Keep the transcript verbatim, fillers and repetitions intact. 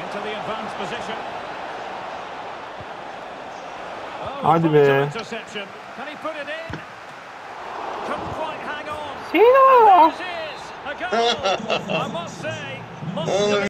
into the advanced position. Oh, Hadi be. interception. Can he put it in? Couldn't quite hang on. Sino? And there it is, a goal. I must say, must have